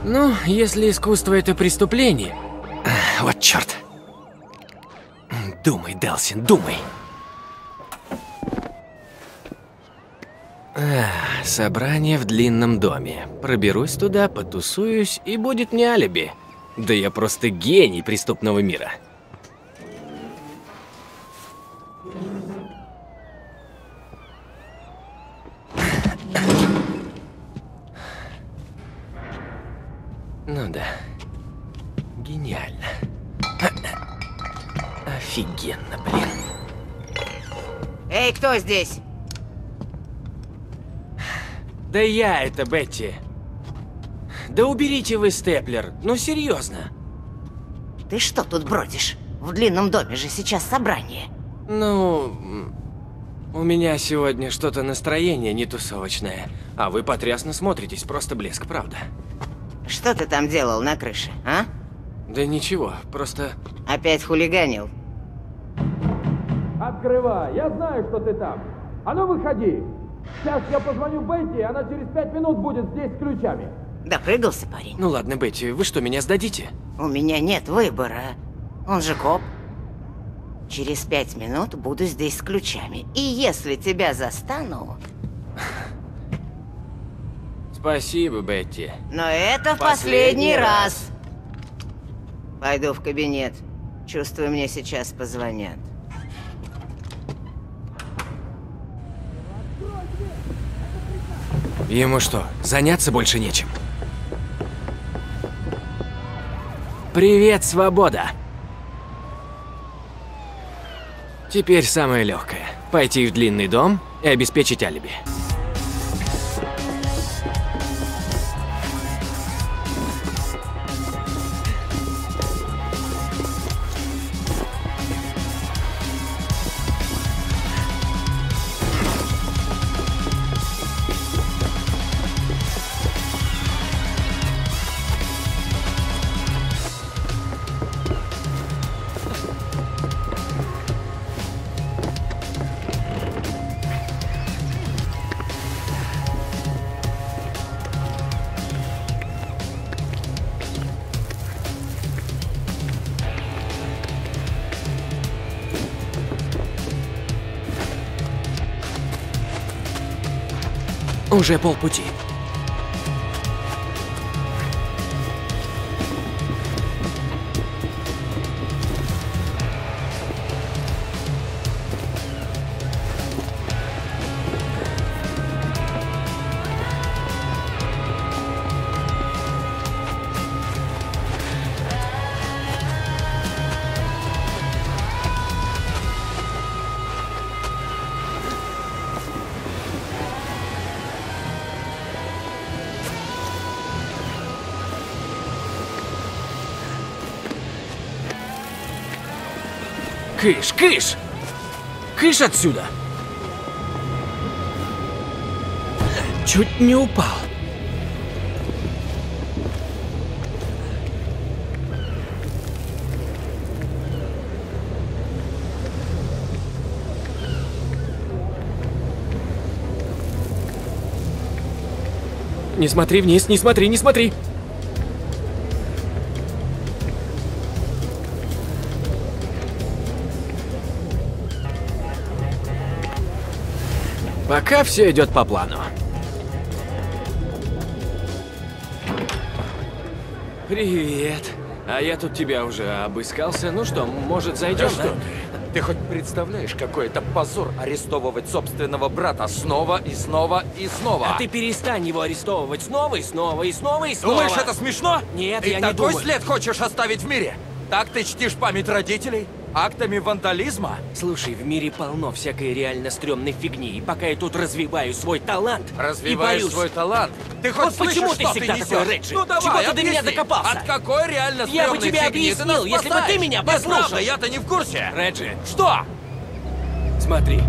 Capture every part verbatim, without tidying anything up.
Ну, если искусство это преступление... Вот черт. Думай, Делсин, думай. А, собрание в длинном доме. Проберусь туда, потусуюсь, и будет мне алиби. Да я просто гений преступного мира. Ну да. Гениально. Офигенно, блин. Эй, кто здесь? Да я это, Бетти. Да уберите вы степлер, ну серьезно. Ты что тут бродишь? В длинном доме же сейчас собрание. Ну, у меня сегодня что-то настроение не тусовочное, а вы потрясно смотритесь, просто блеск, правда. Что ты там делал на крыше, а? Да ничего, просто... Опять хулиганил? Открывай, я знаю, что ты там. А ну выходи. Сейчас я позвоню Бетти, она через пять минут будет здесь с ключами. Допрыгался, парень? Ну ладно, Бетти, вы что, меня сдадите? У меня нет выбора. Он же коп. Через пять минут буду здесь с ключами. И если тебя застану... Спасибо, Бетти. Но это в Последний последний раз. Пойду в кабинет. Чувствую, мне сейчас позвонят. Ему что, заняться больше нечем? Привет, свобода! Теперь самое легкое. Пойти в длинный дом и обеспечить алиби. Уже полпути. Кыш, кыш! Кыш отсюда! Чуть не упал. Не смотри вниз, не смотри, не смотри! Пока все идет по плану. Привет. А я тут тебя уже обыскался. Ну что, может, зайдем? Да что ты? Ты хоть представляешь, какой это позор арестовывать собственного брата снова и снова и снова? А ты перестань его арестовывать снова и снова и снова и снова. Думаешь, это смешно? Нет, ты я не такой думаю. след хочешь оставить в мире? Так ты чтишь память родителей? Актами вандализма? Слушай, в мире полно всякой реально стрёмной фигни, и пока я тут развиваю свой талант, Развиваешь и боюсь... свой талант? Ты хоть Вот слышишь, почему ты что всегда ты такой, несёшь? Реджи? Ну давай, Чего ты до объясни. меня докопался? От какой реально Я бы стрёмной тебе фигни ты нас объяснил, если бы ты спасаешь? меня Неправда, послушал. я-то не в курсе. Реджи, Что? смотри.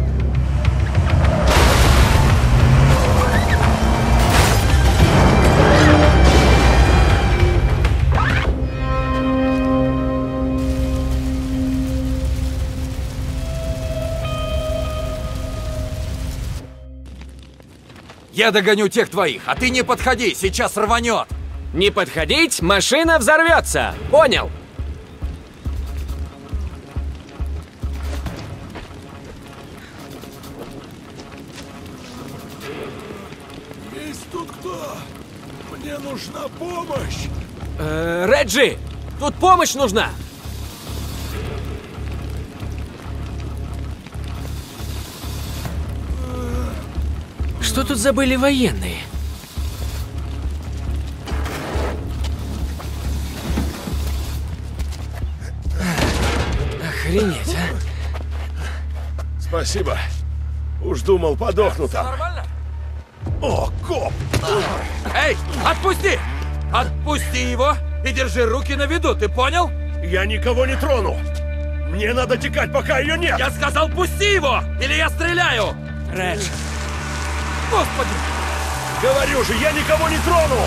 Я догоню тех двоих, а ты не подходи, сейчас рванет. Не подходить, машина взорвется. Понял? Есть тут кто? Мне нужна помощь. Э, Реджи, тут помощь нужна. Что тут забыли военные? Охренеть, а? Спасибо. Уж думал, подохну Все там. нормально? О, коп! Эй, отпусти! Отпусти его и держи руки на виду, ты понял? Я никого не трону. Мне надо текать, пока ее нет. Я сказал, пусти его, или я стреляю! Редж, Господи! Говорю же, я никого не трону.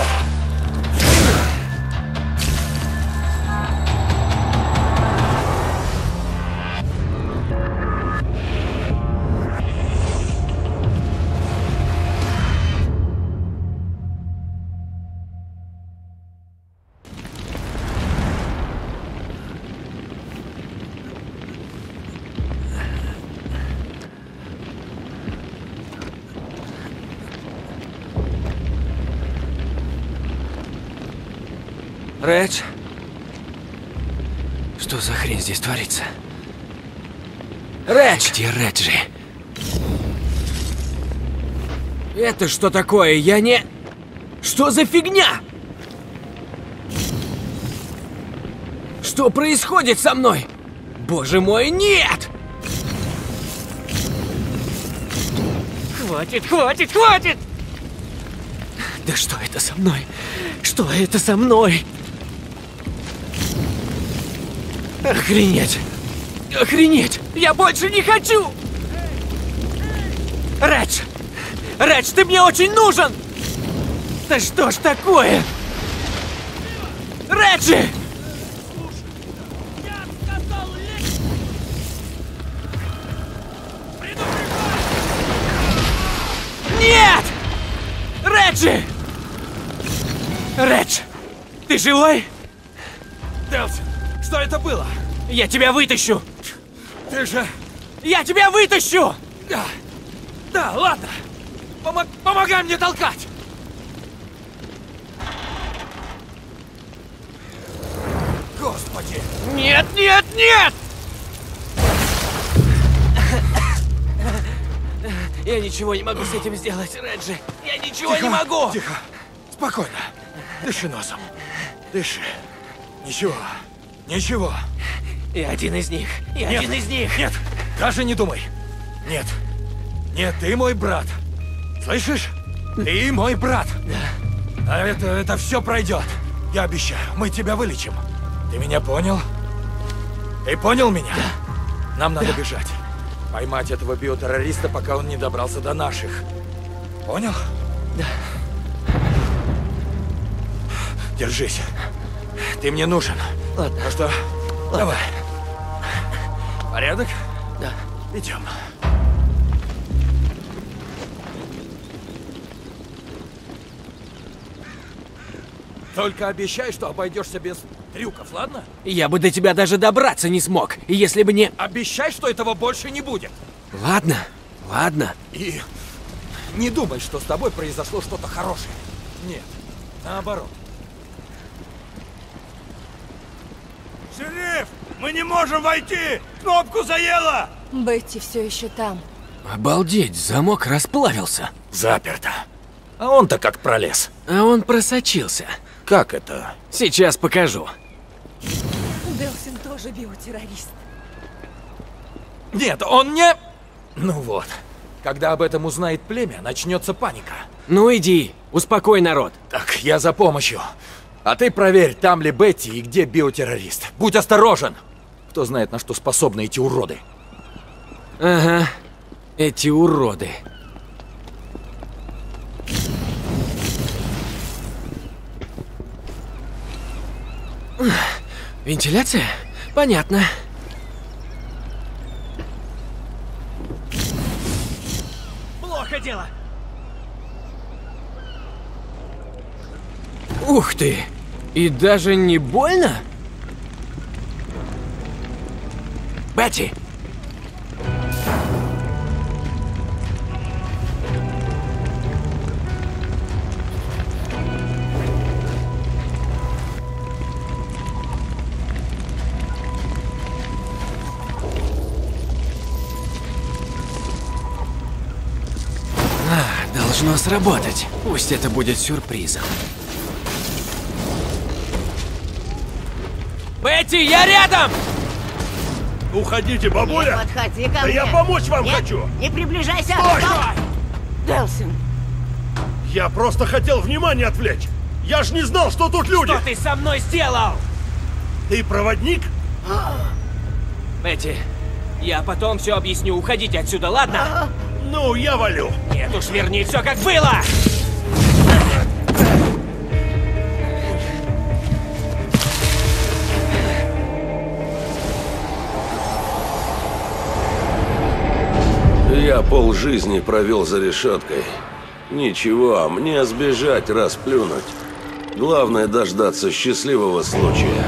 Редж? Что за хрень здесь творится? Редж! Где Реджи? Это что такое? Я не... Что за фигня? Что происходит со мной? Боже мой, нет! Хватит, хватит, хватит! Да что это со мной? Что это со мной? Охренеть! Охренеть! Я больше не хочу! Редж! Редж, ты мне очень нужен! Да что ж такое? Реджи! Нет! Реджи! Редж! Ты живой? Делсин, что это было? Я тебя вытащу! Ты же... Я тебя вытащу! Да, да, ладно. Помо- помогай мне толкать. Господи. Нет, нет, нет! Я ничего не могу с этим сделать, Реджи. Я ничего Тихо, не могу! Тихо, спокойно. Дыши носом. Дыши. Ничего, ничего. Я один из них. Я Нет, один из них. Нет, даже не думай. Нет, нет, ты мой брат. Слышишь? Ты мой брат. Да. А это, это все пройдет. Я обещаю, мы тебя вылечим. Ты меня понял? Ты понял меня? Да. Нам надо Да. бежать. Поймать этого биотеррориста, пока он не добрался до наших. Понял? Да. Держись. Ты мне нужен. Ладно. Ну что, давай. Порядок? Да. Идем. Только обещай, что обойдешься без трюков, ладно? Я бы до тебя даже добраться не смог, если бы не... Обещай, что этого больше не будет. Ладно, ладно. И не думай, что с тобой произошло что-то хорошее. Нет, наоборот. Шериф, мы не можем войти! Кнопку заело! Бетти все еще там. Обалдеть, замок расплавился. Заперто. А он-то как пролез. А он просочился. Как это? Сейчас покажу. Делсин тоже биотеррорист. Нет, он не... Ну вот. Когда об этом узнает племя, начнется паника. Ну иди, успокой народ. Так, я за помощью. А ты проверь, там ли Бетти и где биотеррорист. Будь осторожен! Кто знает, на что способны эти уроды. Ага, эти уроды. Вентиляция? Понятно. Плохо дело. Ух ты! И даже не больно? Бетти! А, должно сработать. Пусть это будет сюрпризом. Бетти, я рядом! Уходите, бабуля! Не подходи ко Да мне. я помочь вам Нет, хочу! не приближайся! Стой! Стоп! Делсин, Я просто хотел внимание отвлечь! Я ж не знал, что тут люди! Что ты со мной сделал? Ты проводник? Бетти, я потом все объясню. Уходите отсюда, ладно? Ну, я валю! Нет уж, верни все как было! Я полжизни провел за решеткой. Ничего, мне сбежать, расплюнуть. Главное дождаться счастливого случая.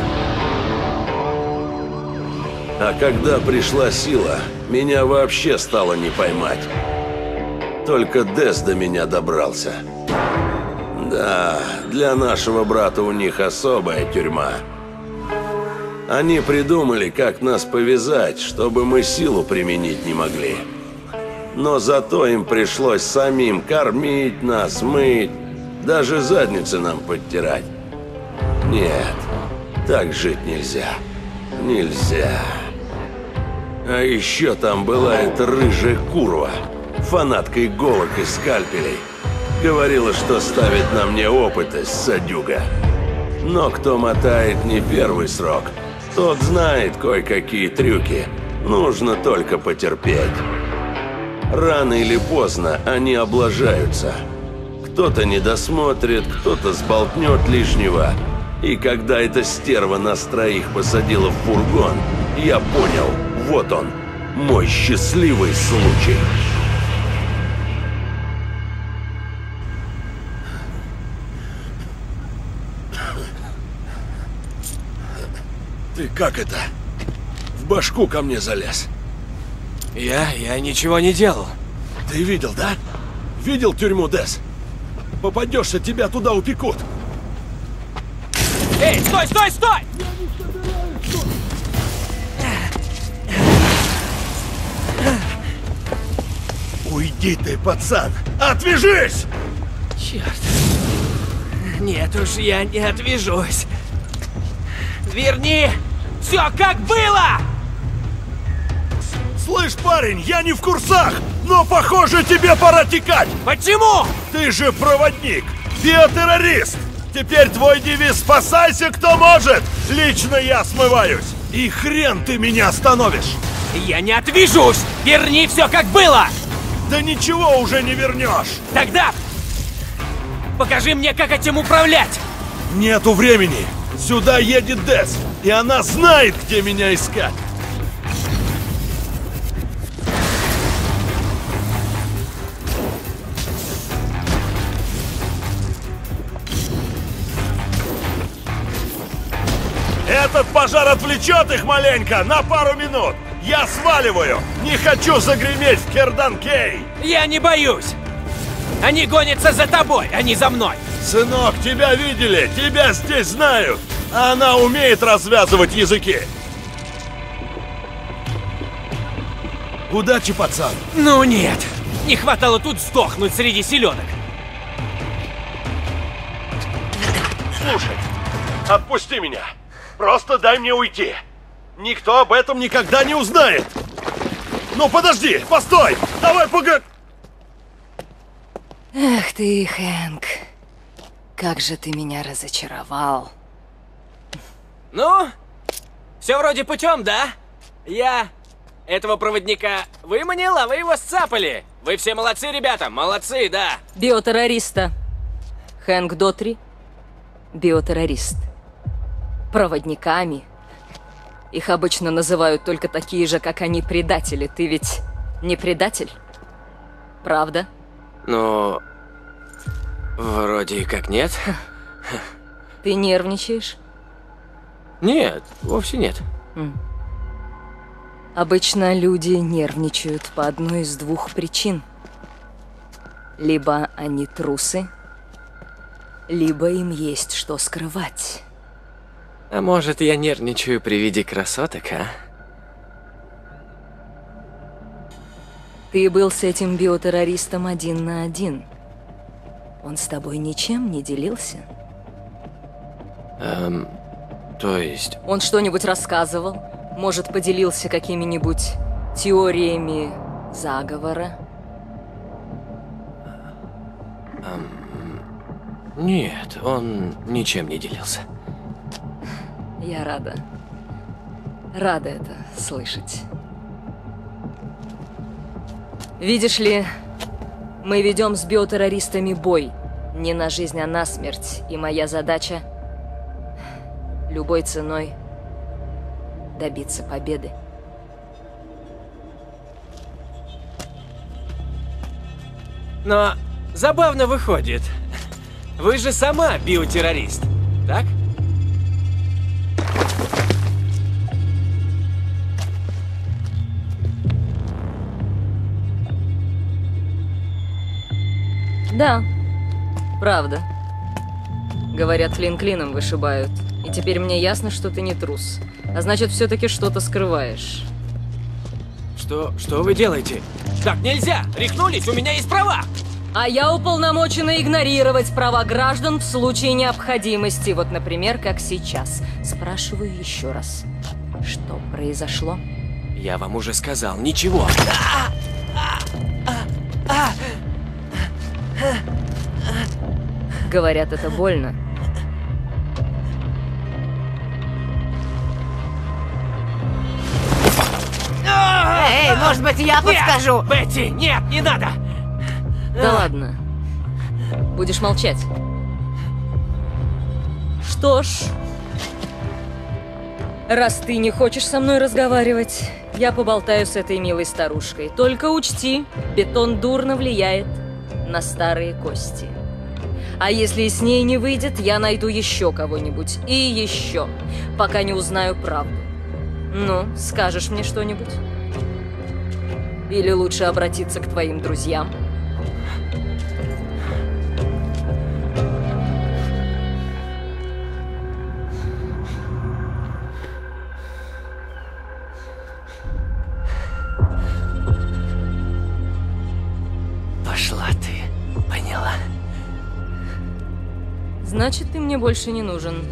А когда пришла сила, меня вообще стало не поймать. Только Дес до меня добрался. Да, для нашего брата у них особая тюрьма. Они придумали, как нас повязать, чтобы мы силу применить не могли. Но зато им пришлось самим кормить нас, мыть, даже задницы нам подтирать. Нет, так жить нельзя. Нельзя. А еще там была эта рыжая курва, фанатка иголок и скальпелей. Говорила, что ставит на мне опыты, садюга. Но кто мотает не первый срок, тот знает кое-какие трюки. Нужно только потерпеть. Рано или поздно они облажаются. Кто-то не досмотрит, кто-то сболтнет лишнего. И когда эта стерва нас троих посадила в фургон, я понял, вот он, мой счастливый случай. Ты как это? В башку ко мне залез. Я... я ничего не делал. Ты видел, да? Видел тюрьму, Дес? Попадешься, тебя туда упекут. Эй, стой, стой, стой! Уйди ты, пацан! Отвяжись! Черт. Нет уж, я не отвяжусь. Верни все как было! Слышь, парень, я не в курсах, но похоже, тебе пора текать! Почему? Ты же проводник, биотеррорист! Теперь твой девиз «Спасайся, кто может!» Лично я смываюсь! И хрен ты меня остановишь! Я не отвяжусь! Верни все как было! Да ничего уже не вернешь! Тогда покажи мне, как этим управлять! Нету времени! Сюда едет Дес, и она знает, где меня искать! Этот пожар отвлечет их маленько, на пару минут! Я сваливаю! Не хочу загреметь в Керданкей! Я не боюсь! Они гонятся за тобой, а не за мной! Сынок, тебя видели, тебя здесь знают! А она умеет развязывать языки! Удачи, пацан! Ну нет! Не хватало тут сдохнуть среди селедок! Слушай, отпусти меня! Просто дай мне уйти! Никто об этом никогда не узнает! Ну подожди, постой! Давай пога... Эх ты, Хэнк. Как же ты меня разочаровал. Ну, все вроде путем, да? Я этого проводника выманил, а вы его сцапали. Вы все молодцы, ребята, молодцы, да. Биотеррориста. Хэнк Дотри. Биотеррорист. Проводниками. Их обычно называют только такие же, как они, предатели. Ты ведь не предатель? Правда? Ну... вроде как нет. Ты нервничаешь? Нет, вовсе нет. Обычно люди нервничают по одной из двух причин. Либо они трусы, либо им есть что скрывать. А может, я нервничаю при виде красоток, а? Ты был с этим биотеррористом один на один. Он с тобой ничем не делился? Эм, то есть... Он что-нибудь рассказывал? Может, поделился какими-нибудь теориями заговора? Эм, нет, он ничем не делился. Я рада. Рада это слышать. Видишь ли, мы ведем с биотеррористами бой. Не на жизнь, а на смерть. И моя задача — любой ценой добиться победы. Но забавно выходит. Вы же сама биотеррорист, так? Да, правда. Говорят, клин клином вышибают. И теперь мне ясно, что ты не трус. А значит, все-таки что-то скрываешь. Что, что вы делаете? Так нельзя! Рехнулись, у меня есть права! А я уполномочена игнорировать права граждан в случае необходимости. Вот, например, как сейчас. Спрашиваю еще раз. Что произошло? Я вам уже сказал, ничего. Говорят, это больно. Эй, может быть, я подскажу? Бетти, нет, не надо! Да ладно. Будешь молчать. Что ж, раз ты не хочешь со мной разговаривать, я поболтаю с этой милой старушкой. Только учти, бетон дурно влияет на старые кости. А если с ней не выйдет, я найду еще кого-нибудь. И еще, пока не узнаю правду. Ну, скажешь мне что-нибудь? Или лучше обратиться к твоим друзьям? Пошла ты, поняла? Значит, ты мне больше не нужен.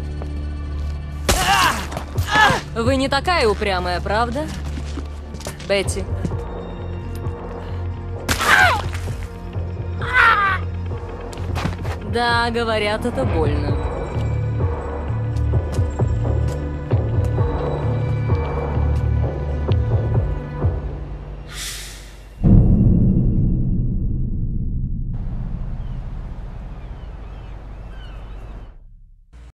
Вы не такая упрямая, правда? Бетти. Да, говорят, это больно.